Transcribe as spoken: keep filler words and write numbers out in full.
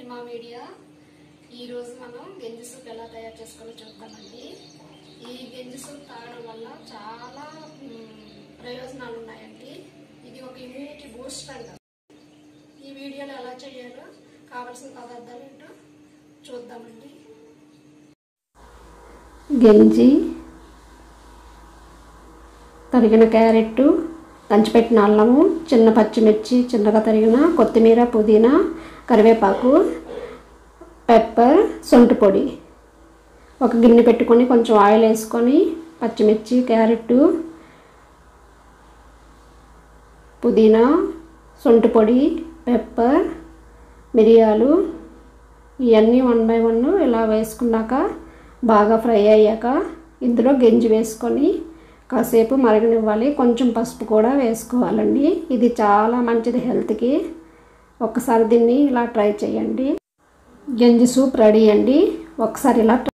Hima media ఈ రోజు మనం గంజి సూప్ ఎలా తయారు చేసుకోవాలో చూద్దామండి। ఈ గంజి సూప్ తాగడం వల్ల చాలా ప్రయోజనాలు ఉన్నాయండి। ఇది ఒక ఇమ్యూనిటీ బూస్టర్ అంట। ఈ వీడియోలో ఎలా చేయాలో కావాల్సిన పదార్థాలు ఏంటో చూద్దామండి। గంజి, తరిగిన క్యారెట్, దంచిపెట్టిన అల్లము, చిన్న పచ్చిమిర్చి, చిన్నగా తరిగిన కొత్తిమీర, పుదీనా, కరివేపాకు, పెప్పర్, సొంటి పొడి। ఒక గిన్నె పెట్టుకొని కొంచెం ఆయిల్ వేసుకొని పచ్చిమిర్చి, క్యారెట్, పుదీనా, సొంటి పొడి, పెప్పర్, మిరియాలు ఇవన్నీ వన్ బై వన్ ఇలా వేసుకున్నాక బాగా ఫ్రై అయ్యాక ఇందులో గంజి వేసుకొని కాసేపు మరగనివ్వాలి। కొంచెం పసుపు కూడా వేసుకోవాలండి। ఇది చాలా మంచిది హెల్త్కి। ఒకసారి దీన్ని ఇలా ట్రై చేయండి। గంజి సూప్ రెడీ అండి। ఒకసారి ఇలా